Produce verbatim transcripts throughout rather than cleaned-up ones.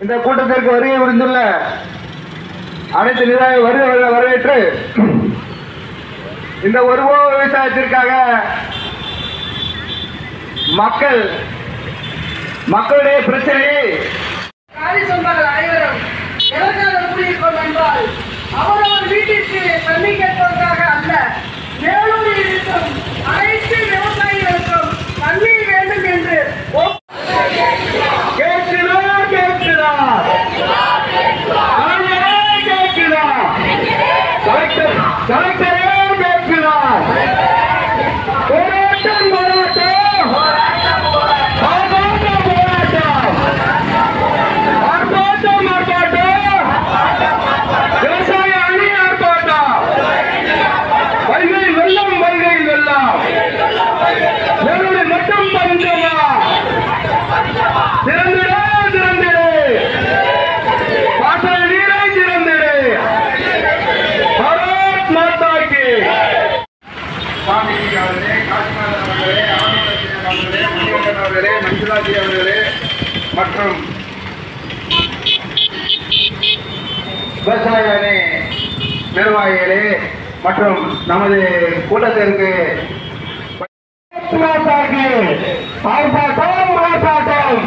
இந்த கூட்டத்திற்கு வருகை புரிந்துள்ள அனைத்து நிர்வாக வருவர்களை வரவேற்று இந்த ஒருபோ விவசாயத்திற்காக மக்கள் மக்களுடைய பிரச்சனையை அனைவரும் எதற்காக கூறியிருக்கோம் என்றால் அவரவர் வீட்டிற்கு தண்ணி கேட்பதற்காக அல்ல, மேலூரில் இருக்கும் அனைத்து விவசாயிகளுக்கும் தண்ணீர் வேண்டும் என்று கேட்கிறோம் கேட்கிறோம் கேட்கிறோம் கலெக்டர் கலெக்டரே கேட்கிறோம். போராட்டம் போராட்டம் ஆர்ப்பாட்டம் போராட்டம் ஆர்ப்பாட்டம் ஆர்ப்பாட்டம் விவசாய அணி ஆர்ப்பாட்டம் வைகை வெள்ளம் வைகை வெள்ளம் வேலூரை மட்டும் பஞ்சமா திறந்திடே திறந்திடே பாசன நீரை திறந்திடே பாரத் மாதா கி சாமி அவர்களே, காசிநாதன் அவர்களே, ஆனந்தன் அவர்களே, மணிகண்டன் அவர்களே, மஞ்சுளாஜி அவர்களே மற்றும் விவசாய அணி நிர்வாகிகளே மற்றும் நமது கூட்டத்திற்கு ஆர்ப்பாட்டம் ஆர்ப்பாட்டம்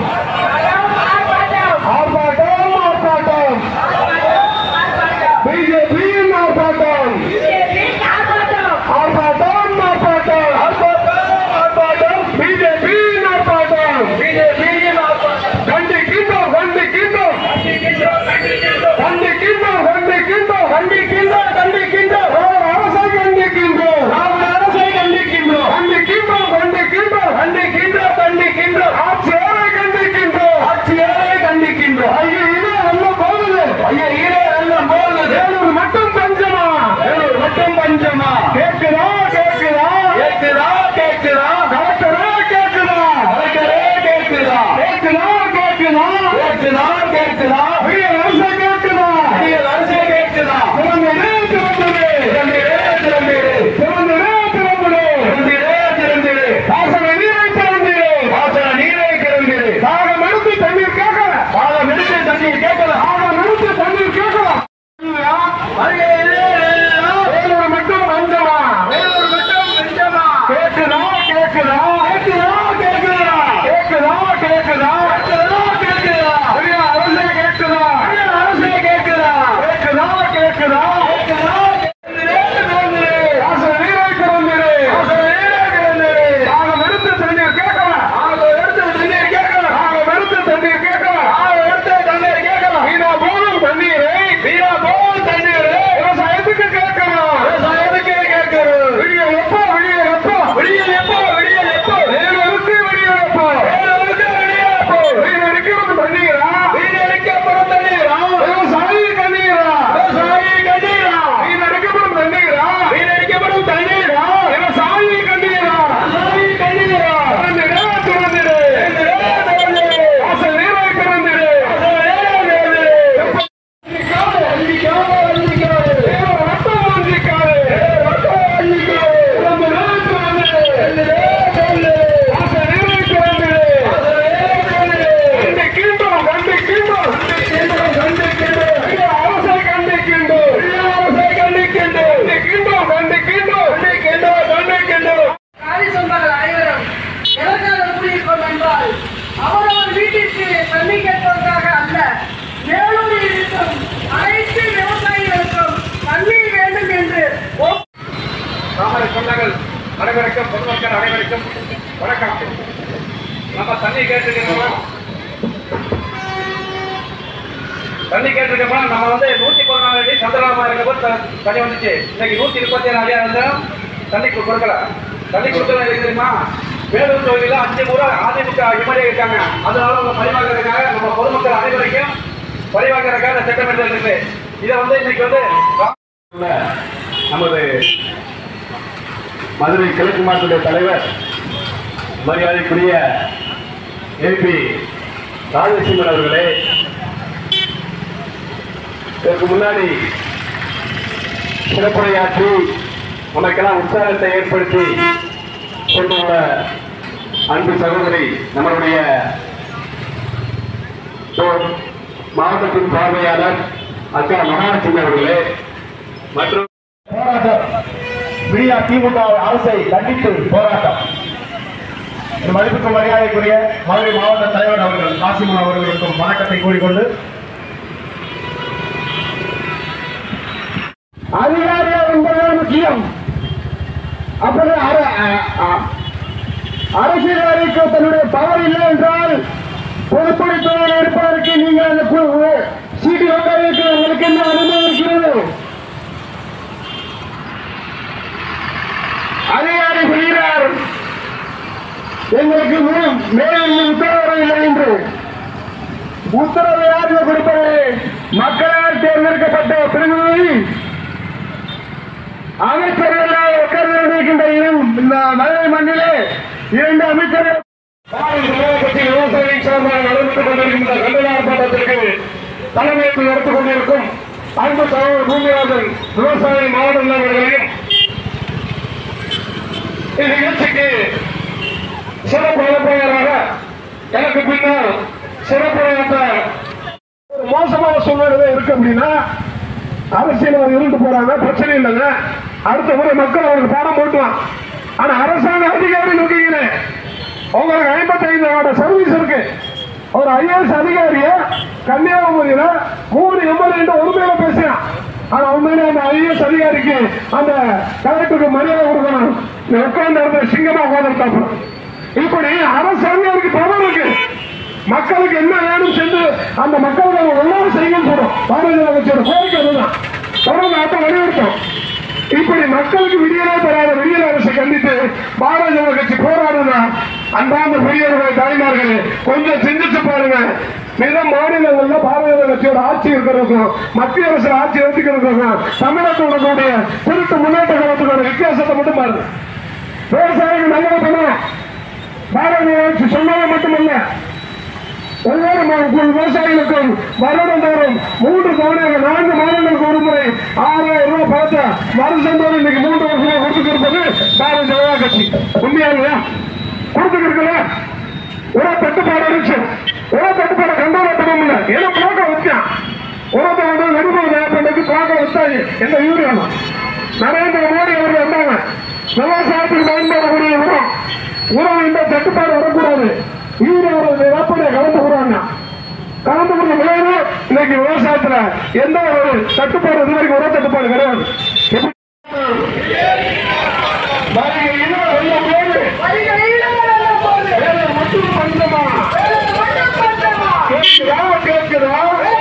ஆர்ப்பாட்டம் ஆர்ப்பாட்டம் பிஜேபியின் ஆர்ப்பாட்டம் ஆர்ப்பாட்டம் ஆர்ப்பாட்டம் ஆர்ப்பாட்டம் பிஜேபியின் ஆர்ப்பாட்டம் பிஜேபியின் ஆர்ப்பாட்டம் கண்டிக்கின்றோம் கண்டிக்கின்றோம் கண்டிக்கின்றோம் கண்டிக்கின்றோம் கண்டிக்கின்றோம் கண்டிக்கின்றோம் அரசை கண்டிக்கின்றோம் அரசை கண்டிக்கின்றோம் கண்டிக்கின்றோம் கண்டிக்கின்றோம் கண்டிக்கின்றோம் கண்டிக்கின்றோம் ஆட்சியாரை கண்டிக்கின்றோம் ஆட்சியாரை கண்டிக்கின்றோம். ஐயா இதே எல்லாம் போகுது, ஐயா இதே எல்லாம் போகுது. வேலூர் மட்டும் பஞ்சமா, வேலூர் மட்டும் பஞ்சமா. கேட்குதா கேட்குதா கேட்குதா கேட்குதா கலெக்டரே கேட்குதா கலெக்டரே கேட்குதா கேட்குதா கேட்குதா கேட்குதா கேட்குதா புயல் அரசை கேட்குதா புயல் அரசை கேட்குதா. திறந்திரே திறந்திரே திறந்திரே திறந்திரே திறந்திரே திறந்திரே திறந்திரே திறந்திரே பாசன நீரை திறந்திரே பாசன நீரை திறந்திரே. தாகம் எடுத்து தண்ணீர் கேட்கல, தாகம் எடுத்து தண்ணீர் கேட்கல, தாகம் எடுத்து தண்ணீர் கேட்கல. வேலூர் மட்டும் பஞ்சமா, வேலூர் மட்டும் பஞ்சமா. கேட்குதா கேட்குதா கேட்குதா கேட்குதா கேட்குதா கேட்குதா கேட்குதா பெரிய அரசே கேட்குதா பெரிய அரசே கேட்குதா கேட்குதா கேட்குதா கேட்குதா. பாசன நீரை திறந்திரே பாசன நீரை திறந்திரே. தாகம் எடுத்து தண்ணீர் கேட்கல, தாகம் எடுத்து தண்ணீர் கேட்கல, தாகம் எடுத்து தண்ணீர் கேட்கல, தாகம் எடுத்து தண்ணீர் கேட்கல. வீணா போதும் தண்ணீரை, வீணா போதும் தண்ணீரை விவசாயத்துக்கு கேட்கணும், விவசாயத்துக்கு கேட்கணும். விடிய எப்போ விடிய எப்போ விடிய எப்போ விடிய எப்போ வேலூருக்கு விடிய எப்போ வேலூருக்கு விடிய எப்போ. வீணடிக்கிறது தண்ணீரா, வீணடிக்கப்படும் தண்ணீரா, விவசாயி கண்ணீரா, விவசாயி கண்ணீரா. வீணடிக்கப்படும் தண்ணீரா, வீணடிக்கப்படும் தண்ணீரா, விவசாயி கண்ணீரா, விவசாயி கண்ணீரா. திறந்திரே திறந்திரே திறந்திரே திறந்திரே பாசன நீரை திறந்திரே பாசன நீரை திறந்திரே. அஞ்சிக்காது அஞ்சிக்காது அஞ்சிக்காது வேலூர் மட்டும் அஞ்சிக்காது வேலூர் மட்டும் அஞ்சிக்காது. திறந்திரே திறந்திரே திறந்திரே திறந்திரே பாசன நீரை திறந்திரே பாசன நீரை திறந்திரே. கண்டிக்கின்றோம் கண்டிக்கின்றோம் கண்டிக்கின்றோம் கண்டிக்கின்றோம் பெரிய அரசை கண்டிக்கின்றோம் பெரிய அரசை கண்டிக்கின்றோம் கண்டிக்கின்றோம் கண்டிக்கின்றோம் கண்டிக்கின்றோம் கண்டிக்கின்றோம். காதி சொன்னார்கள் அனைவரும் எதற்காக கூறியிருக்கோம் என்றால் அவரவர் வீட்டிற்கு தண்ணி கேட்பதற்காக அல்ல, மேலூரில் இருக்கும் அனைத்து விவசாயிகளுக்கும் தண்ணீர் வேண்டும் என்று தாமரை சொந்தங்கள் அனைவருக்கும் பொதுமக்கள் அனைவருக்கும் வணக்கம். நம்ம தண்ணி கேட்டிருக்கிறோம் தண்ணி கேட்டிருக்கோம். நம்ம வந்து நூத்தி பதினாலு அடி சந்திரமா இருக்கப்போ தண்ணி வந்துச்சு. இன்னைக்கு நூத்தி முப்பத்தி ஏழு அடியா இருந்தாலும் தண்ணி கொடுக்கல. தண்ணி கொடுக்கல எதுக்கு தெரியுமா? வேலூர் தொகுதியில் அஞ்சு முறை அதிமுக எம்எல்ஏ இருக்காங்க. அதனால அவங்க பரிவாக்கிறதுக்காக நம்ம பொதுமக்கள் அனைவரையும் பரிவாக்கிறதுக்காக திட்டமிட்டல் இருக்கு. இதை வந்து இன்னைக்கு வந்து நமது மதுரை கிழக்கு மாவட்ட தலைவர் மரியாதைக்குரிய ஏபி ராஜசிம்மன் அவர்களே, இதற்கு முன்னாடி சிறப்புரையாற்றி உனக்கெல்லாம் உற்சாகத்தை ஏற்படுத்தி கொண்டுள்ள அன்பு சகோதரி நம்மளுடைய மாவட்டத்தின் பார்வையாளர் அக்கா மகாலட்சுமி அவர்களே மற்றும் போராட்டம் விடியா திமுக அரசை கண்டித்து போராட்டம். மதிப்புக்கு மரியாதைக்குரிய மதுரை மாவட்ட தலைவர் அவர்கள் காசிமன் அவர்களுக்கும் வணக்கத்தை கூறிக்கொண்டு, அதிகாரிகள் என்பது முக்கியம். அப்படி அரசியல்வாதிக்கு தன்னுடைய பவர் இல்லை என்றால் பொதுப்பணித்துறையில் இருப்பதற்கு நீங்கள் அந்த சீட்டு வாங்க உங்களுக்கு என்ன அனுமதி இருக்கிறது? அதிகாரி சொல்கிறார் எங்களுக்கு மேலும் உத்தரவு இல்லை என்று. உத்தரவு யாருக்கு கொடுப்பது? மக்களால் தேர்ந்தெடுக்கப்பட்ட பிரதிநிதி அமைச்சர்கள் உட்கார்ந்திருக்கின்ற இந்த மதுரை மண்ணிலே இரண்டு அமைச்சர்கள் கட்சி விவசாயிகளை சார்பாக நடைபெற்றுக் கொண்டிருக்கின்ற கண்டன ஆர்ப்பாட்டத்திற்கு தலைமையேற்று நடத்திக் கொண்டிருக்கும் அன்பு சகோதரர் பூமிராஜன் விவசாய மாவட்ட தலைவர்களையும் இந்நிகழ்ச்சிக்கு சிறப்பு அழைப்பாளராக எனக்கு பின்னால் சிறப்புரையாற்ற ஒரு மோசமான சூழ்நிலை இருக்கு அப்படின்னா அரசியல் இருந்து போறாங்க, பிரச்சனை இல்லைங்க. அடுத்த முறை மக்கள் அவங்களுக்கு பாடம் போட்டுவான். ஆனா அரசாங்க அதிகாரிகள் இருக்கீங்களே, உங்களுக்கு ஐம்பத்தி ஐந்து ஆட சர்வீஸ் இருக்கு. ஒரு ஐஏஎஸ் அதிகாரிய கன்னியாகுமரியில மூணு எம்எல்ஏ உண்மையில பேசுறான். ஆனா உண்மையில அந்த ஐஏஎஸ் அதிகாரிக்கு அந்த கலெக்டருக்கு மரியாதை கொடுக்கணும். உட்கார்ந்து இருந்த சிங்கமா உட்கார்ந்து இப்படி அரசு அதிகாரிக்கு பவர் இருக்கு. மக்களுக்கு என்ன வேணும் சென்று அந்த மக்களுக்கு ஒன்றாவது செய்யுங்கன்னு சொல்றோம். பாரதிய ஜனதா கட்சியோட கோரிக்கை அதுதான். தொடர்ந்து ஆட்டம் வலியுறுத்தோம். இப்படி மக்களுக்கு விடியலே தராத விடியல் அரசை கண்டித்து பாரதிய ஜனதா கட்சி போராடுதா? அன்பார்ந்த பெரியவர்களை தாய்மார்களே, கொஞ்சம் சிந்திச்சு பாருங்க. மிக மாநிலங்கள்ல பாரதிய ஜனதா கட்சியோட ஆட்சி இருக்கிறதுக்கும் மத்திய அரசு ஆட்சி எடுத்துக்கிறதுக்கும் தமிழகத்தோட கூடிய திருட்டு முன்னேற்ற கழகத்துக்கான வித்தியாசத்தை மட்டும் பாருங்க. விவசாயிகள் நல்லது பண்ணணும். பாரதிய அரசு சொன்னதை மட்டுமல்ல, ஒவ்வொரு விவசாயிகளுக்கும் வருடந்தோறும் மூன்று தவணைகள் நான்கு மாதங்களுக்கு ஒரு முறை ஆறாயிரம் ரூபாய் பணத்தை வருஷம் தோறும் இன்னைக்கு மூன்று வருஷம் கொடுத்துருப்பது பாரதிய ஜனதா கட்சி. உண்மையா இல்லையா? கொடுத்துருக்கல. உர தட்டுப்பாடு இருந்துச்சு. உர தட்டுப்பாடு கண்டோட்டம் இல்லை. ஏன்னா பிளாக்க வச்சான். உரத்தை வந்து நெருப்பது பண்ணதுக்கு பிளாக்க வச்சாங்க. எந்த யூரியா நரேந்திர மோடி அவர்கள் வந்தாங்க. விவசாயத்துக்கு பயன்படக்கூடிய உரம் உரம் இந்த தட்டுப்பாடு வரக்கூடாது. கலந்து போறாங்க. கலந்து போற விளைவு இன்னைக்கு விவசாயத்துல எந்த ஒரு தட்டுப்பாடு இது வரைக்கும் உர தட்டுப்பாடு கிடையாது. மட்டும் பஞ்சமா கேட்குதா கேட்குதா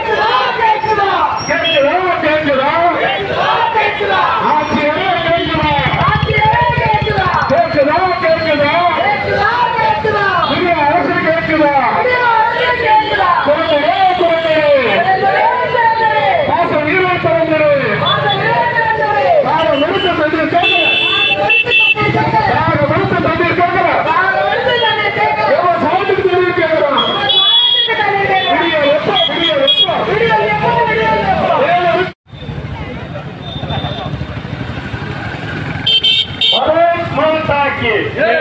கேட்குதா கேட்குதா ஆட்சியரே கேட்குதா கேட்குதா கேட்குதா அரசு கேட்குதா? குறைந்தே குறைந்தே பாசம் நீரை திறந்தது. நாங்கள் நிறுத்த தண்ணீர் கேட்கல. நாங்கள் நிறுத்த தண்ணீர் கேட்கல. எவ்வளவு சவுண்டுக்கு தண்ணீர் கேட்கிறோம். விடிய எப்போ விடிய எப்போ மாவட்டாக்கி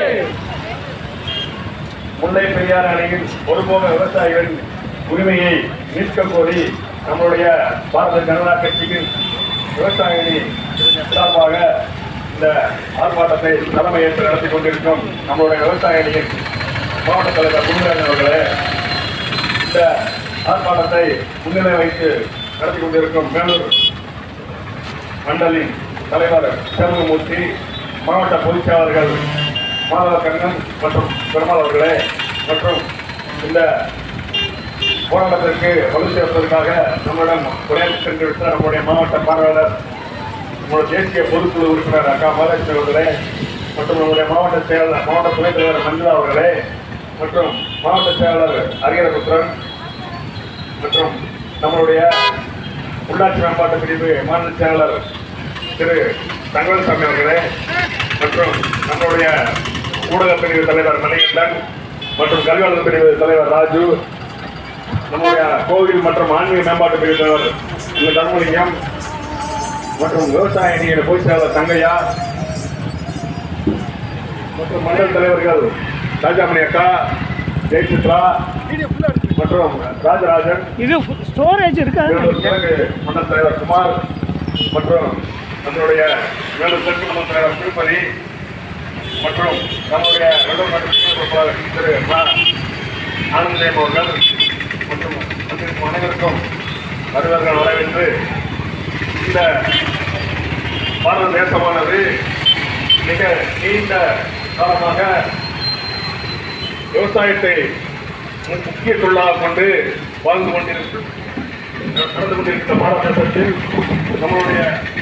முல்லை பெரியார் அணையில் ஒருபோக விவசாயிகளின் உரிமையை மீட்க கோரி நம்முடைய பாரதிய ஜனதா கட்சியின் விவசாயிகளின் சார்பாக இந்த ஆர்ப்பாட்டத்தை தலைமையேற்று நடத்தி கொண்டிருக்கும் நம்முடைய விவசாயிகளின் மாவட்ட தலைவர் பூமிராஜன் அவர்களே, இந்த ஆர்ப்பாட்டத்தை முன்னிலை வைத்து நடத்தி கொண்டிருக்கும் மேலூர் மண்டலின் தலைவர் செல்வமூர்த்தி, மாவட்ட பொதுச்செயலாளர்கள் மாதவ கண்ணன் மற்றும் பெருமாள் அவர்களே, மற்றும் இந்த போராட்டத்திற்கு வலு சேர்ப்பதற்காக நம்மிடம் உரையாற்றி சென்று விட்ட நம்முடைய மாவட்ட பார்வையாளர், நம்முடைய தேசிய பொதுக்குழு உறுப்பினர் அக்கா மகாலட்சுமி அவர்களே, மற்றும் நம்முடைய மாவட்ட செயலாளர் மாவட்ட துணைத் தலைவர் மஞ்சுளா அவர்களே, மற்றும் மாவட்ட செயலாளர் அரியரபுத்திரன், மற்றும் நம்மளுடைய உள்ளாட்சி மேம்பாட்டு பிரிவு மாநில செயலாளர் திரு தங்கவேல்சாமி அவர்களே, மற்றும் நம்மளுடைய ஊடக பிரிவு தலைவர் மணிகண்டன் மற்றும் கல்வியாளர் பிரிவு தலைவர் ராஜு, நம்முடைய கோவில் மற்றும் ஆன்மீக மேம்பாட்டு பிரிவு தலைவர் இந்த தர்மலிங்கம் மற்றும் விவசாய அணியின் பொதுச் செயலாளர் தங்கையா மற்றும் மண்டல் தலைவர்கள் ராஜாமணி அக்கா, ஜெயசித்ரா மற்றும் ராஜராஜன், இது ஸ்டோரேஜ் இருக்காது. கிழக்கு மண்டல தலைவர் குமார் மற்றும் நம்மளுடைய வேலூர் தெற்கு மண்டல தலைவர் திருப்பதி மற்றும் நம்முடைய வேலூர் மண்டல திரு ஆனந்தேவ் அவர்கள் மற்றும் வந்திருக்கும் அனைவருக்கும் வருவர்கள் வரவேற்று, இந்த பாரத தேசமானது மிக நீண்ட காலமாக விவசாயத்தை முக்கிய தொழிலாக கொண்டு வாழ்ந்து கொண்டிருக்கும் நடந்து கொண்டிருக்கிற பாரத தேசத்தில் நம்மளுடைய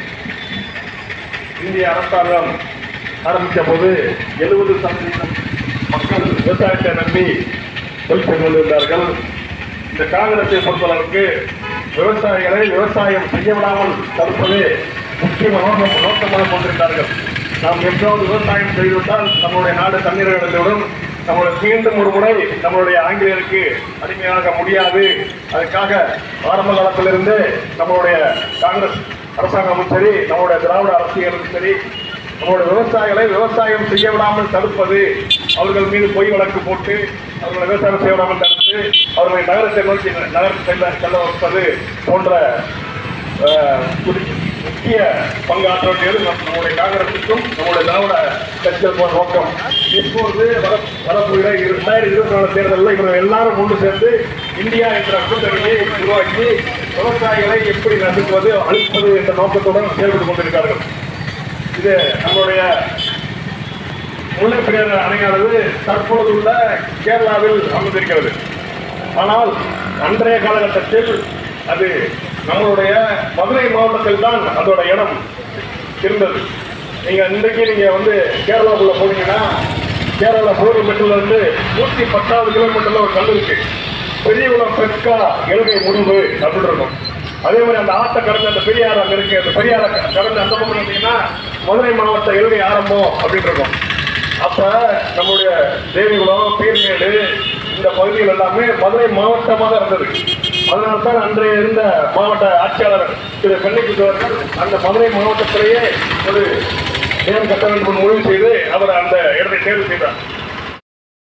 இந்திய அரசாங்கம் ஆரம்பித்த போது எழுபது சதவீதம் மக்கள் விவசாயத்தை நம்பி தொழில் செய்து கொண்டிருந்தார்கள். இந்த காங்கிரஸை பொறுத்தளவுக்கு விவசாயிகளை விவசாயம் செய்ய விடாமல் தடுப்பது முக்கியமாக நோக்கமாக கொண்டிருந்தார்கள். நாம் எப்போது விவசாயம் செய்துவிட்டால் நம்மளுடைய நாடு தண்ணீர் இழந்துவிடும், நம்மளுடைய மீண்டும் ஒரு முறை நம்மளுடைய ஆங்கிலேயருக்கு அடிமையாக முடியாது. அதுக்காக ஆரம்ப காலத்திலிருந்து நம்மளுடைய காங்கிரஸ் அரசாங்கமும் சரி, நம்மளுடைய திராவிட அரசியலும் சரி, நம்மளுடைய விவசாயிகளை விவசாயம் செய்ய விடாமல் தடுப்பது, அவர்கள் மீது பொய் வழக்கு போட்டு அவர்களை விவசாயம் செய்ய விடாமல் தடுத்து அவர்களை நகரத்தை நோக்கி நகரத்தை செல்ல செல்ல வைப்பது போன்ற முக்கிய பங்காற்ற வேண்டியது நம்முடைய காங்கிரசுக்கும் நம்முடைய திராவிட கட்சிகள் நோக்கம். இப்போது வர வரக்கூடிய இரண்டாயிரத்தி இருபத்தி நாலு தேர்தலில் இவர்கள் எல்லாரும் ஒன்று சேர்ந்து இந்தியா என்ற கூட்டணியை உருவாக்கி விவசாயிகளை எப்படி நசுக்குவது, அழிப்பது என்ற நோக்கத்துடன் செயல்பட்டுக் கொண்டிருக்கிறார்கள். இது நம்மளுடைய முல்லைப்பெரியாறு அணையானது தற்பொழுது உள்ள கேரளாவில் அமைந்திருக்கிறது. ஆனால் அன்றைய காலகட்டத்தில் அது நம்மளுடைய மதுரை மாவட்டத்தில் தான் அதோட இடம் இருந்தது. நீங்க இன்றைக்கு நீங்க வந்து கேரளாவுக்குள்ள போனீங்கன்னா, கேரளா போரிமெட்டில் இருந்து நூற்றி பத்தாவது கிலோமீட்டர்ல ஒரு கல் இருக்கு, பெரியகுளம் பெஸ்கா இலங்கை முடிவு அப்படின்னு இருக்கும். அதே மாதிரி அந்த ஆட்டை கடந்து அந்த பெரியாறு அங்க இருக்கு, அந்த பெரியாரை கடந்து அந்த பக்கம் பார்த்தீங்கன்னா மதுரை மாவட்ட இலங்கை ஆரம்பம் அப்படின்னு இருக்கும். அப்ப நம்முடைய தேவிகுளம், பீர்மேடு இந்த பகுதிகள் எல்லாமே மதுரை மாவட்டமாக இருந்தது. அதனால்தான் அன்றைய இருந்த மாவட்ட ஆட்சியாளர் திரு பெண்ணிக்குவர்கள் அந்த மதுரை மாவட்டத்திலேயே ஒரு நேரம் கட்ட வேண்டும் முடிவு செய்து அவர் அந்த இடத்தை தேர்வு செய்தார்.